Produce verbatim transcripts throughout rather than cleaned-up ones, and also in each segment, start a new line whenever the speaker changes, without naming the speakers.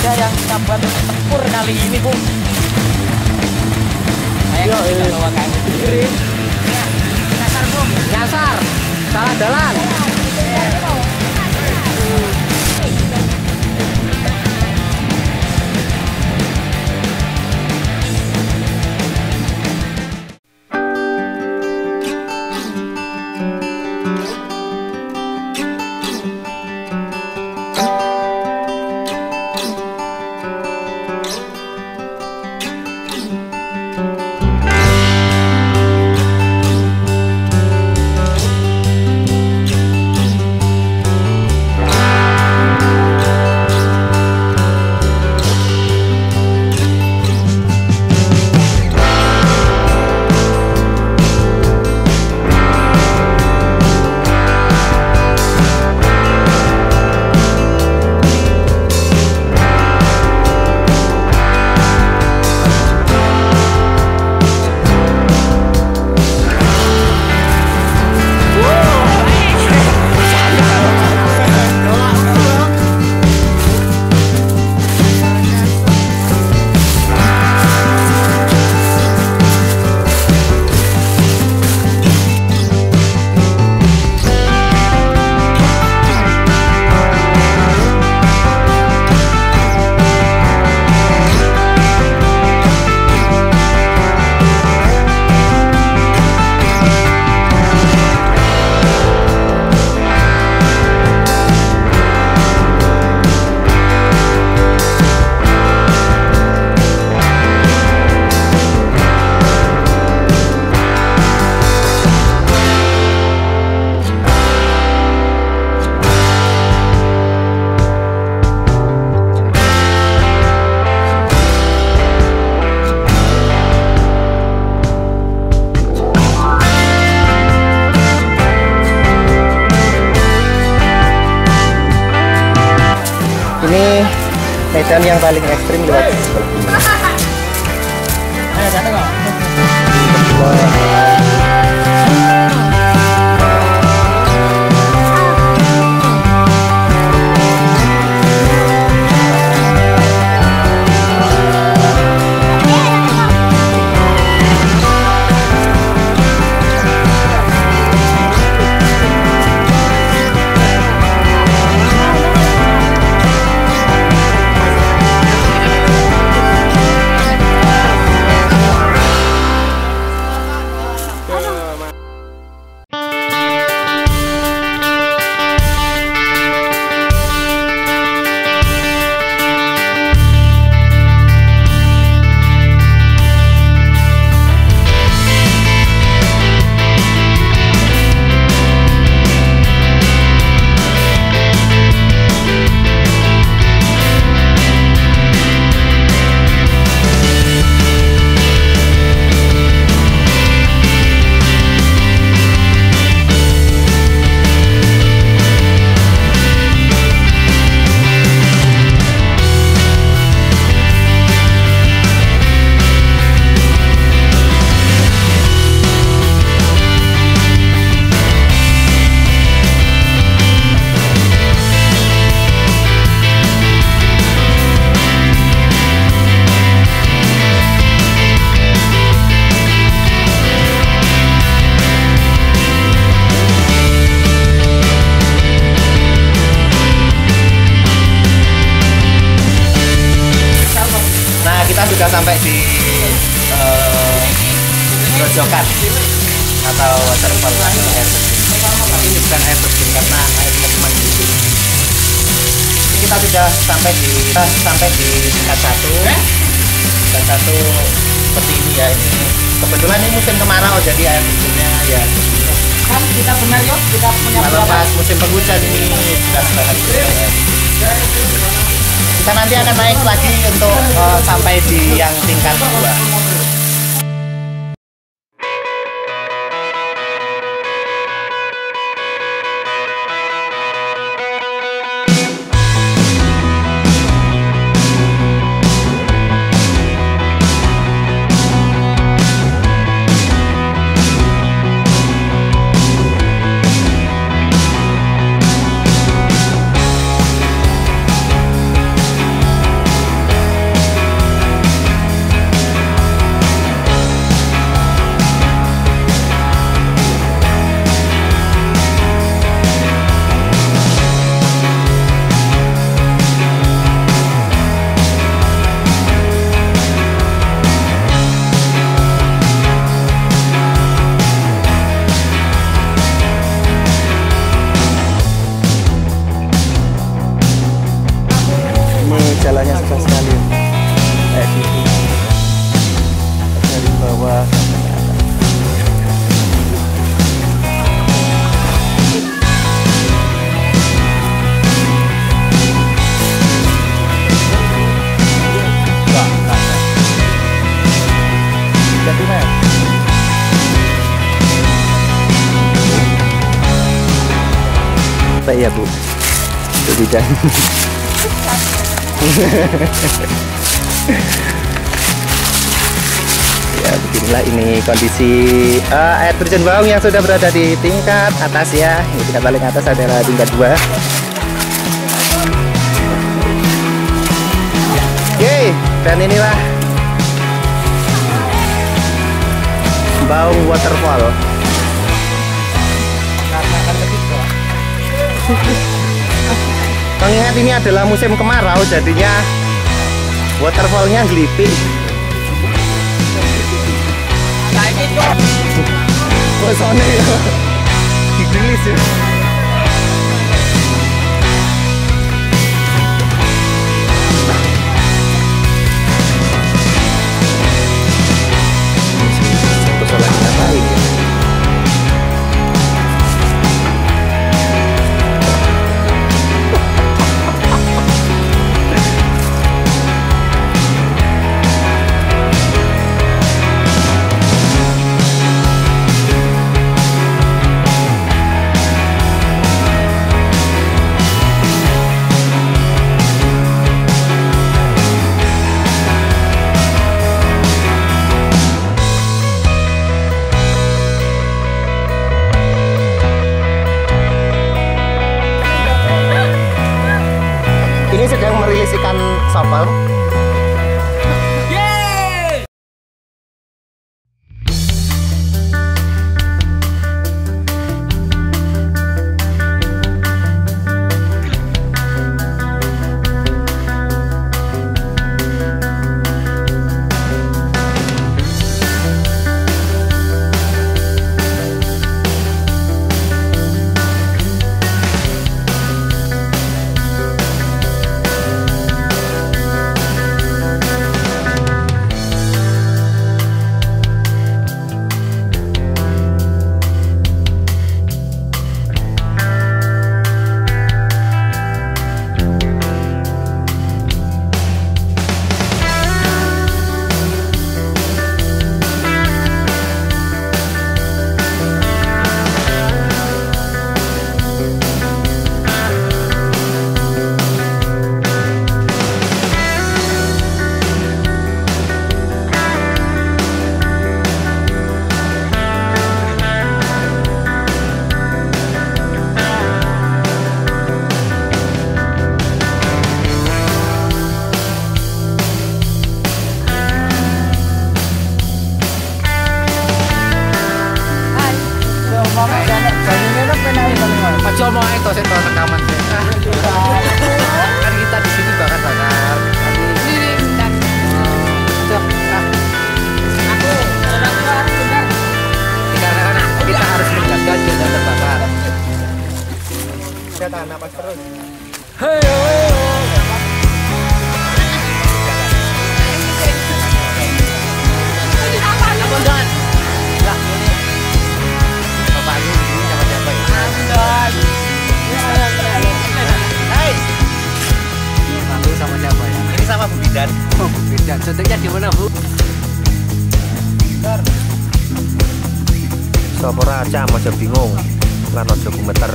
saja yang kita buat untuk tempur kali ini, Bu. Saya kita bawa K M sendiri. Ya, nyasar, Bu. Nyasar. Salah jalan.
Ini medan yang paling ekstrim lewat sebelah kiri.
Ayo, datang kok.
Sudah sampai di uh, Grojogan atau waterfall atau air terjun. Tapi ini bukan air terjun karena airnya cuma di sini. Kita sudah sampai di kita sampai di tingkat satu. Tingkat satu seperti ini ya. Ini kebetulan ini musim kemarau jadi air terjunnya ya.
Kan kita benar yuk, kita punya
kalau pas musim penghujan ini sudah banget. Kita nanti akan naik lagi untuk uh, sampai di yang tingkat dua.
ya Bu, untuk bidan. Ya beginilah ini kondisi uh, air terjun Baung yang sudah berada di tingkat atas ya. Ini tingkat paling atas adalah tingkat dua. Oke, dan inilah Baung Waterfall. Mengingat ini adalah musim kemarau, jadinya waterfallnya geliping. Bosone ya, digrilis ya. Persoalan kita lain ya. Ini sedang merilis ikan sopel.
Ojo mau itu sih rekaman sih. Kan kita di sini bakar bakar. Ini dan aku orang tua benar. Karena kita harus menjaga jangan terbakar.
Kita tahan napas terus.
Heyo.
Dan
oh, bidan. Contohnya di mana, Bu?
Sopo raca aja bingung. Lan aja gumeter.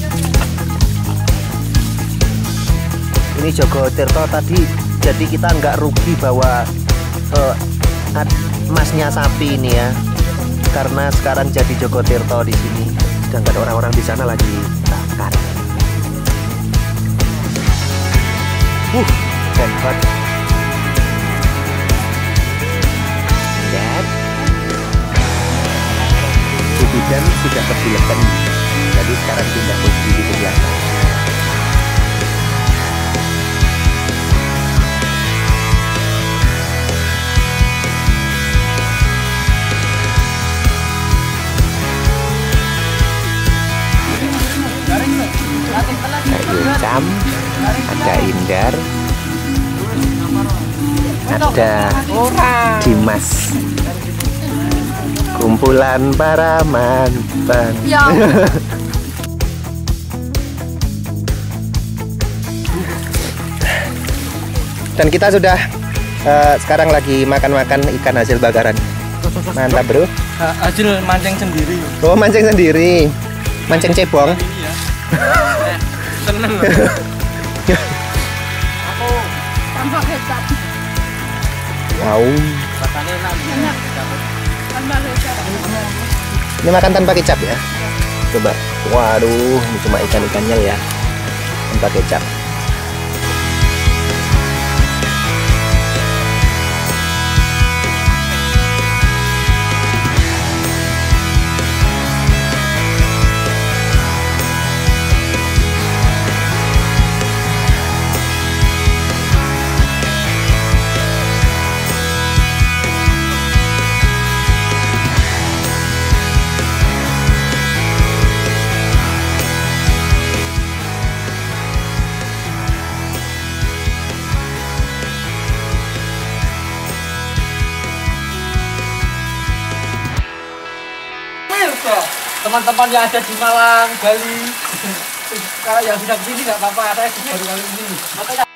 Ini Jogo Tirto tadi, jadi kita nggak rugi bawa uh, emasnya sapi ini ya. Karena sekarang jadi Jogo Tirto di sini. Sedangkan orang-orang di sana lagi bakar. Uh, hebat. Dan sudah terbilakan, jadi sekarang pindah posisi di belakang. Ada Incam, ada Indar, ada Dimas. Kumpulan para mantan. Ya. Dan kita sudah uh, sekarang lagi makan-makan ikan hasil bakaran. Mantap bro.
Hasil mancing sendiri.
Oh mancing sendiri. Mancing cebong.
Seneng.
Aku tanpa kecap.
Wow.
Rasanya enak.
Enak. Tanpa kecap.
Ini makan tanpa kecap ya? Coba. Waduh, ini cuma ikan-ikannya ya. Tanpa kecap.
Teman-teman yang ada di Malang, Bali, kalau yang sudah kesini nggak apa-apa, saya baru kali ini.